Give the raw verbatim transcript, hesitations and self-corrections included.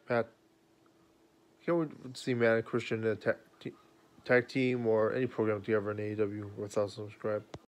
Pat, can't wait to see Matt and Christian in a tag, tag team or any program together in A E W without subscribe.